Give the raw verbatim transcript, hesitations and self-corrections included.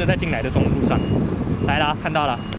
在进来的中路上。来了，看到了。